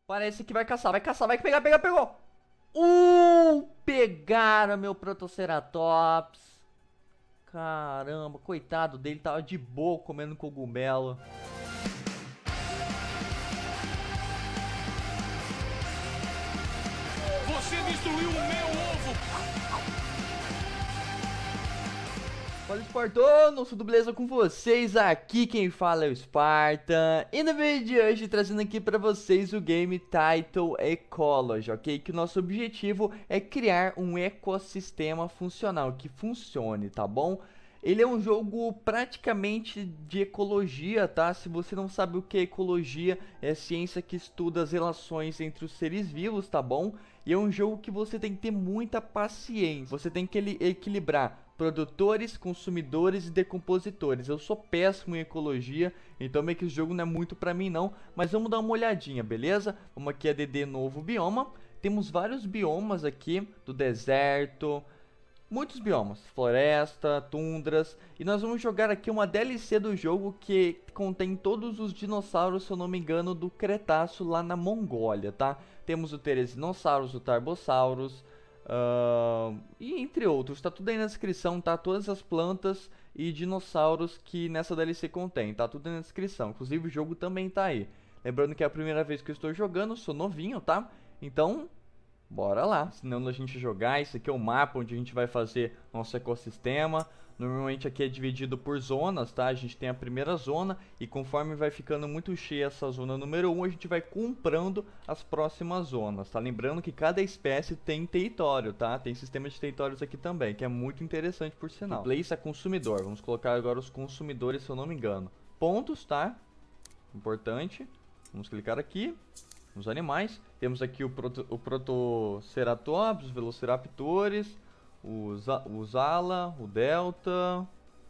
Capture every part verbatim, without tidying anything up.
Parece que vai caçar, vai caçar, vai pegar, pegar, pegou. Uh, pegaram meu Protoceratops. Caramba, coitado dele, tava de boa comendo cogumelo. Você destruiu o meu ovo! Fala, Espartanos, tudo beleza com vocês? Aqui quem fala é o Spartan. E no vídeo de hoje trazendo aqui pra vocês o game Title Ecology, ok? Que o nosso objetivo é criar um ecossistema funcional, que funcione, tá bom? Ele é um jogo praticamente de ecologia, tá? Se você não sabe o que é ecologia, é ciência que estuda as relações entre os seres vivos, tá bom? E é um jogo que você tem que ter muita paciência. Você tem que equilibrar produtores, consumidores e decompositores. Eu sou péssimo em ecologia, então meio que esse jogo não é muito pra mim não. Mas vamos dar uma olhadinha, beleza? Vamos aqui a D D novo bioma. Temos vários biomas aqui do deserto. Muitos biomas, floresta, tundras, e nós vamos jogar aqui uma D L C do jogo que contém todos os dinossauros, se eu não me engano, do Cretáceo lá na Mongólia, tá? Temos o Teresinossauros, o Tarbosaurus, uh, e entre outros, tá tudo aí na descrição, tá? Todas as plantas e dinossauros que nessa D L C contém, tá tudo aí na descrição, inclusive o jogo também tá aí. Lembrando que é a primeira vez que eu estou jogando, sou novinho, tá? Então... bora lá, senão a gente jogar. Isso aqui é o mapa onde a gente vai fazer nosso ecossistema. Normalmente aqui é dividido por zonas, tá? A gente tem a primeira zona e conforme vai ficando muito cheia essa zona número um, a gente vai comprando as próximas zonas, tá? Lembrando que cada espécie tem território, tá? Tem sistema de territórios aqui também, que é muito interessante por sinal. Place a consumidor, vamos colocar agora os consumidores, se eu não me engano. Pontos, tá? Importante. Vamos clicar aqui. Os animais, temos aqui o, proto, o Protoceratops, os Velociraptores, o, Za, o Zala, o Delta,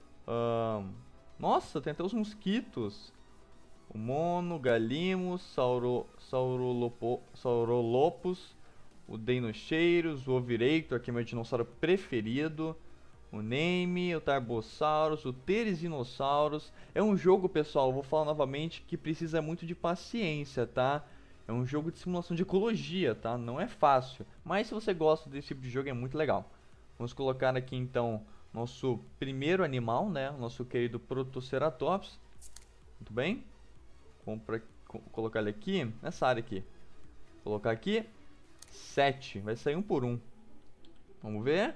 um, nossa, tem até os mosquitos, o Mono, Galimos, Sauro, Saurolopo, Saurolopus, o Deinocheiros, o Oviraptor, que é meu dinossauro preferido, o Name, o Tarbosaurus, o Teresinossauros. É um jogo, pessoal, vou falar novamente, que precisa muito de paciência, tá? É um jogo de simulação de ecologia, tá? Não é fácil, mas se você gosta desse tipo de jogo é muito legal. Vamos colocar aqui então nosso primeiro animal, né? Nosso querido Protoceratops. Muito bem. Vamos pra, colocar ele aqui, nessa área aqui. Colocar aqui, sete. Vai sair um por um. Vamos ver.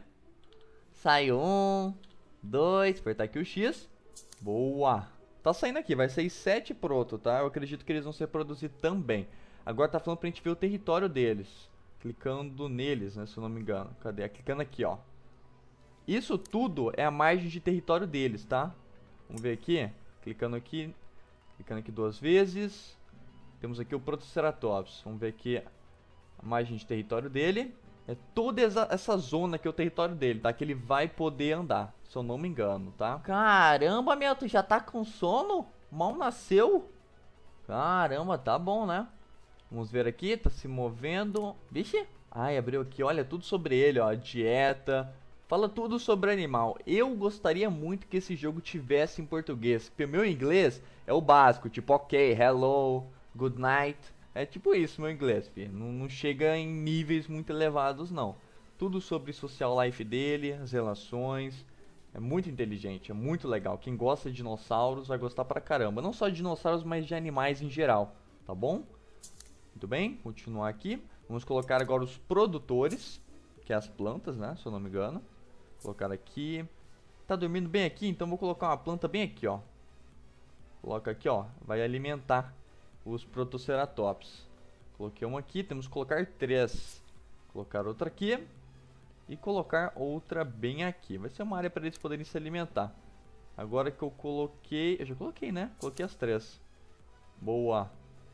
Sai um, dois, apertar aqui o X. Boa. Tá saindo aqui, vai sair sete proto, tá? Eu acredito que eles vão ser produzidos também. Agora tá falando pra gente ver o território deles. Clicando neles, né, se eu não me engano. Cadê? Clicando aqui, ó. Isso tudo é a margem de território deles, tá? Vamos ver aqui. Clicando aqui. Clicando aqui duas vezes. Temos aqui o Protoceratops. Vamos ver aqui a margem de território dele. É toda essa, essa zona que é o território dele, tá? Que ele vai poder andar, se eu não me engano, tá? Caramba, meu, tu já tá com sono? Mal nasceu? Caramba, tá bom, né? Vamos ver aqui, tá se movendo. Vixe, ai, abriu aqui, olha, tudo sobre ele, ó, dieta. Fala tudo sobre animal. Eu gostaria muito que esse jogo tivesse em português, porque o meu inglês é o básico, tipo, ok, hello, good night. É tipo isso, meu inglês, filho. Não, não chega em níveis muito elevados, não. Tudo sobre social life dele, as relações. É muito inteligente, é muito legal. Quem gosta de dinossauros vai gostar pra caramba. Não só de dinossauros, mas de animais em geral, tá bom? Muito bem, continuar aqui. Vamos colocar agora os produtores, que é as plantas, né, se eu não me engano. Colocar aqui. Tá dormindo bem aqui, então vou colocar uma planta bem aqui, ó. Coloca aqui, ó, vai alimentar os Protoceratops. Coloquei uma aqui, temos que colocar três. Colocar outra aqui. E colocar outra bem aqui. Vai ser uma área para eles poderem se alimentar. Agora que eu coloquei... eu já coloquei, né? Coloquei as três. Boa.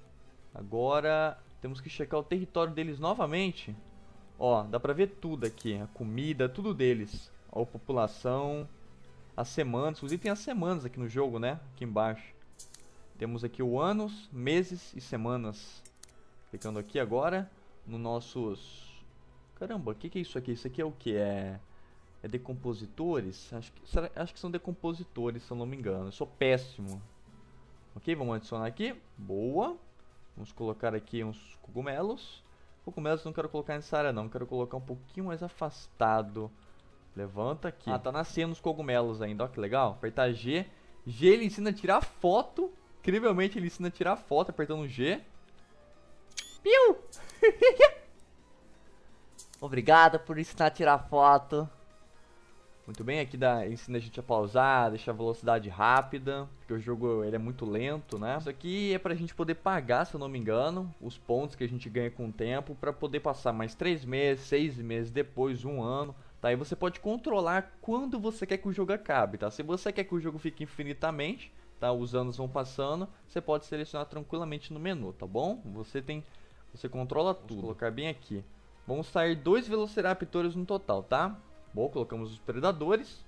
Agora temos que checar o território deles novamente. Ó, dá pra ver tudo aqui. A comida, tudo deles. Ó, a população. As semanas. Inclusive tem as semanas aqui no jogo, né? Aqui embaixo. Temos aqui o anos, meses e semanas. Clicando aqui agora no nossos... caramba, o que, que é isso aqui? Isso aqui é o que? É, é decompositores? Acho que, será, acho que são decompositores, se eu não me engano. Eu sou péssimo. Ok, vamos adicionar aqui. Boa. Vamos colocar aqui uns cogumelos. Cogumelos não quero colocar nessa área não, quero colocar um pouquinho mais afastado. Levanta aqui. Ah, tá nascendo os cogumelos ainda, ó que legal. Apertar G. G ele ensina a tirar foto. Incrivelmente ele ensina a tirar foto apertando G. Piu! Obrigado por ensinar a tirar foto. Muito bem, aqui dá, ensina a gente a pausar, deixar a velocidade rápida, porque o jogo ele é muito lento, né? Isso aqui é pra gente poder pagar, se eu não me engano, os pontos que a gente ganha com o tempo, pra poder passar mais três meses, seis meses, depois um ano, tá? E você pode controlar quando você quer que o jogo acabe, tá? Se você quer que o jogo fique infinitamente, tá? Os anos vão passando, você pode selecionar tranquilamente no menu, tá bom? Você tem, você controla tudo. Vou colocar bem aqui. Vamos sair dois Velociraptors no total, tá? Bom, colocamos os predadores.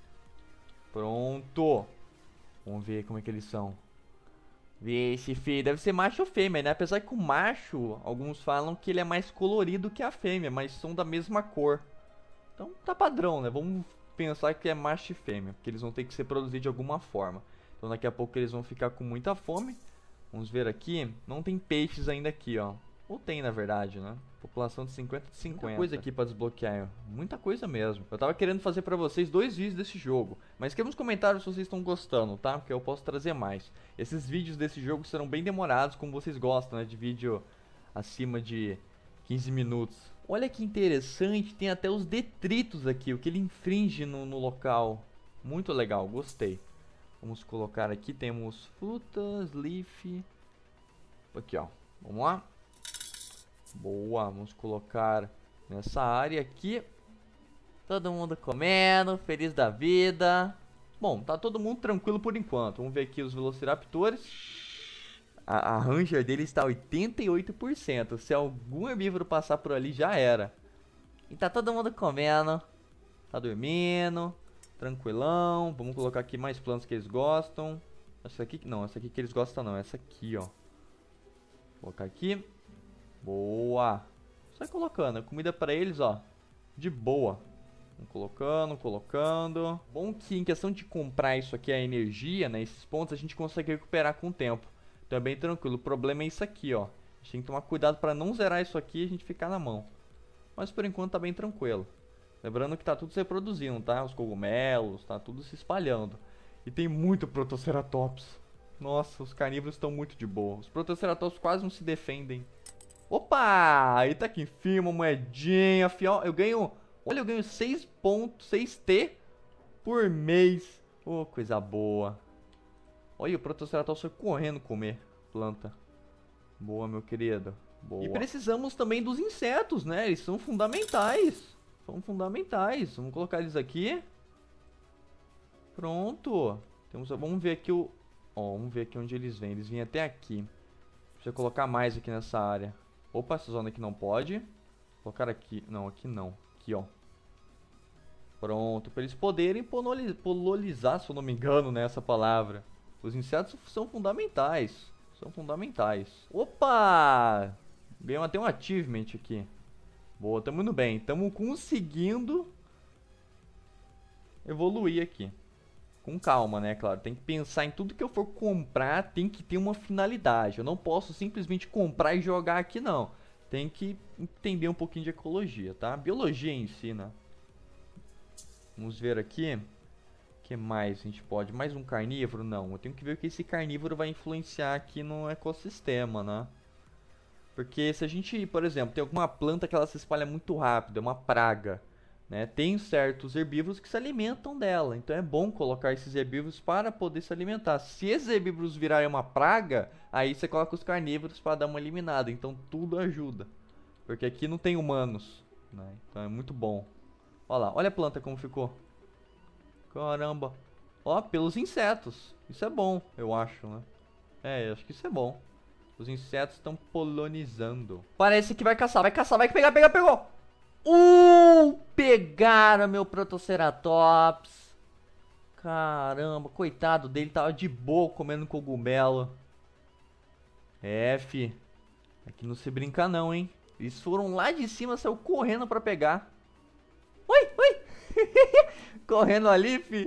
Pronto. Vamos ver como é que eles são. Vixe, filho, deve ser macho ou fêmea, né? Apesar que o macho, alguns falam que ele é mais colorido que a fêmea, mas são da mesma cor. Então tá padrão, né? Vamos pensar que é macho e fêmea, porque eles vão ter que ser produzidos de alguma forma. Então daqui a pouco eles vão ficar com muita fome. Vamos ver aqui. Não tem peixes ainda aqui, ó. Ou tem, na verdade, né? População de cinquenta de cinquenta. Muita coisa aqui pra desbloquear. Muita coisa mesmo. Eu tava querendo fazer pra vocês dois vídeos desse jogo. Mas escreva nos comentários se vocês estão gostando, tá? Porque eu posso trazer mais. Esses vídeos desse jogo serão bem demorados, como vocês gostam, né? De vídeo acima de quinze minutos. Olha que interessante. Tem até os detritos aqui. O que ele infringe no, no local. Muito legal. Gostei. Vamos colocar aqui. Temos frutas, leaf. Aqui, ó. Vamos lá. Boa, vamos colocar nessa área aqui. Todo mundo comendo, feliz da vida. Bom, tá todo mundo tranquilo por enquanto. Vamos ver aqui os Velociraptors. A, a Ranger dele está oitenta e oito por cento. Se algum herbívoro passar por ali, já era. E tá todo mundo comendo. Tá dormindo. Tranquilão. Vamos colocar aqui mais plantas que eles gostam. Essa aqui, não, essa aqui que eles gostam não. Essa aqui, ó. Vou colocar aqui. Boa. Sai colocando. Comida pra eles, ó. De boa. Vamos colocando, colocando. Bom que em questão de comprar isso aqui, a energia, né? Esses pontos a gente consegue recuperar com o tempo. Então é bem tranquilo. O problema é isso aqui, ó. A gente tem que tomar cuidado pra não zerar isso aqui e a gente ficar na mão. Mas por enquanto tá bem tranquilo. Lembrando que tá tudo se reproduzindo, tá? Os cogumelos, tá tudo se espalhando. E tem muito Protoceratops. Nossa, os carnívoros estão muito de boa. Os Protoceratops quase não se defendem. Opa! Aí tá aqui, enfim, uma moedinha, fiel. Eu ganho, olha, eu ganho seis ponto seis T por mês. Oh, coisa boa. Olha, o Protoceratops foi correndo comer planta. Boa, meu querido. Boa. E precisamos também dos insetos, né? Eles são fundamentais. São fundamentais. Vamos colocar eles aqui. Pronto. Temos, vamos ver aqui o... Ó, vamos ver aqui onde eles vêm. Eles vêm até aqui. Precisa colocar mais aqui nessa área. Opa, essa zona aqui não pode. Vou colocar aqui. Não, aqui não. Aqui, ó. Pronto. Para eles poderem polonizar, se eu não me engano, nessa palavra. Os insetos são fundamentais. São fundamentais. Opa! Ganhamos até um achievement aqui. Boa, tamo indo bem. Tamo conseguindo evoluir aqui. Com calma, né? Claro, tem que pensar em tudo que eu for comprar, tem que ter uma finalidade. Eu não posso simplesmente comprar e jogar aqui, não. Tem que entender um pouquinho de ecologia, tá? Biologia em si, né? Vamos ver aqui. O que mais a gente pode? Mais um carnívoro? Não, eu tenho que ver o que esse carnívoro vai influenciar aqui no ecossistema, né? Porque se a gente, por exemplo, tem alguma planta que ela se espalha muito rápido, é uma praga. Né? Tem certos herbívoros que se alimentam dela, então é bom colocar esses herbívoros para poder se alimentar. Se esses herbívoros virarem uma praga, aí você coloca os carnívoros para dar uma eliminada, então tudo ajuda. Porque aqui não tem humanos, né? Então é muito bom. Olha lá, olha a planta como ficou. Caramba. Ó, pelos insetos, isso é bom, eu acho, né? É, eu acho que isso é bom. Os insetos estão polonizando. Parece que vai caçar, vai caçar, vai pegar, pegar, pegou! Uh, pegaram meu Protoceratops. Caramba, coitado dele, tava de boa comendo cogumelo. É, fi. Aqui não se brinca não, hein. Eles foram lá de cima, saiu correndo pra pegar. Ui, ui. Correndo ali, fi.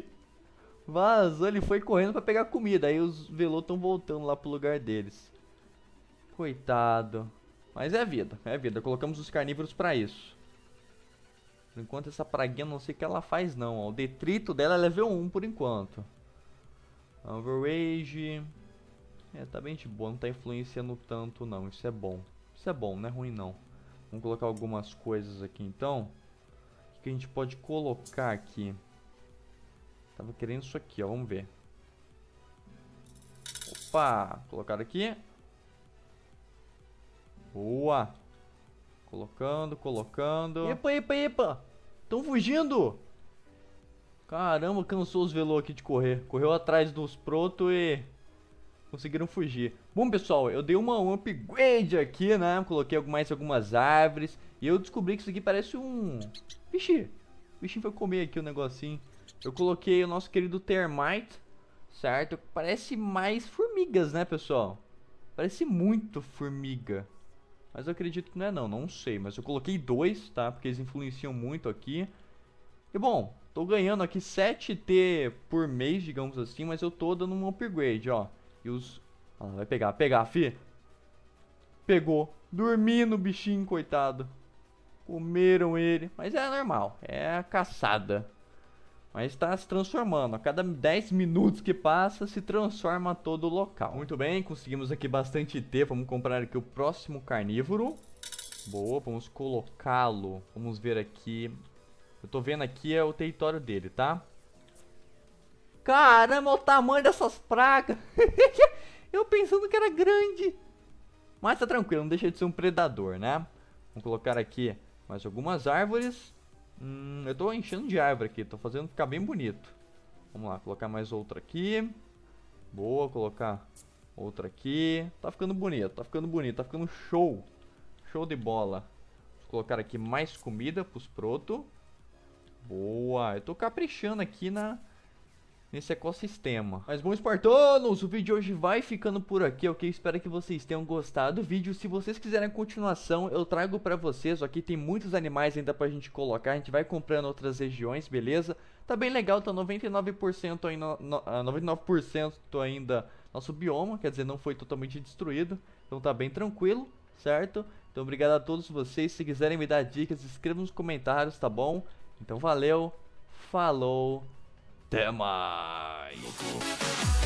Vazou, ele foi correndo pra pegar comida. Aí os velô estão voltando lá pro lugar deles. Coitado. Mas é a vida, é a vida. Colocamos os carnívoros pra isso. Por enquanto essa praguinha não sei o que ela faz não. Ó. O detrito dela é level um por enquanto. Overrage. É, tá bem de boa. Não tá influenciando tanto não. Isso é bom. Isso é bom, não é ruim não. Vamos colocar algumas coisas aqui então. O que a gente pode colocar aqui? Tava querendo isso aqui, ó. Vamos ver. Opa! Colocar aqui. Boa! Colocando, colocando. Epa, epa, epa! Estão fugindo! Caramba, cansou os velô aqui de correr. Correu atrás dos proto e conseguiram fugir. Bom, pessoal, eu dei uma, um upgrade aqui, né? Coloquei mais algumas árvores. E eu descobri que isso aqui parece um... Vixe! O bichinho foi comer aqui o negocinho. Eu coloquei o nosso querido Termite, certo? Parece mais formigas, né, pessoal? Parece muito formiga. Mas eu acredito que não é não, não sei. Mas eu coloquei dois, tá? Porque eles influenciam muito aqui. E bom, tô ganhando aqui sete T por mês, digamos assim. Mas eu tô dando um upgrade, ó. E os... Ah, vai pegar, pegar, fi. Pegou. Dormindo o bichinho, coitado. Comeram ele. Mas é normal, é a caçada. Mas está se transformando. A cada dez minutos que passa, se transforma todo o local. Muito bem, conseguimos aqui bastante T. Vamos comprar aqui o próximo carnívoro. Boa, vamos colocá-lo. Vamos ver aqui. Eu tô vendo aqui é o território dele, tá? Caramba, olha o tamanho dessas pragas. Eu pensando que era grande. Mas tá tranquilo, não deixa de ser um predador, né? Vamos colocar aqui mais algumas árvores. Hum, eu tô enchendo de árvore aqui, tô fazendo ficar bem bonito. Vamos lá, colocar mais outra aqui. Boa, colocar outra aqui. Tá ficando bonito, tá ficando bonito, tá ficando show. Show de bola. Vou colocar aqui mais comida pros proto. Boa, eu tô caprichando aqui na... nesse ecossistema. Mas bom, espartanos, o vídeo de hoje vai ficando por aqui, ok? Espero que vocês tenham gostado do vídeo. Se vocês quiserem a continuação, eu trago pra vocês, ok? Tem muitos animais ainda pra gente colocar, a gente vai comprando outras regiões, beleza? Tá bem legal, tá noventa e nove por cento ainda, no, uh, noventa e nove por cento ainda nosso bioma, quer dizer, não foi totalmente destruído. Então tá bem tranquilo, certo? Então obrigado a todos vocês, se quiserem me dar dicas, escrevam nos comentários, tá bom? Então valeu, falou, até mais!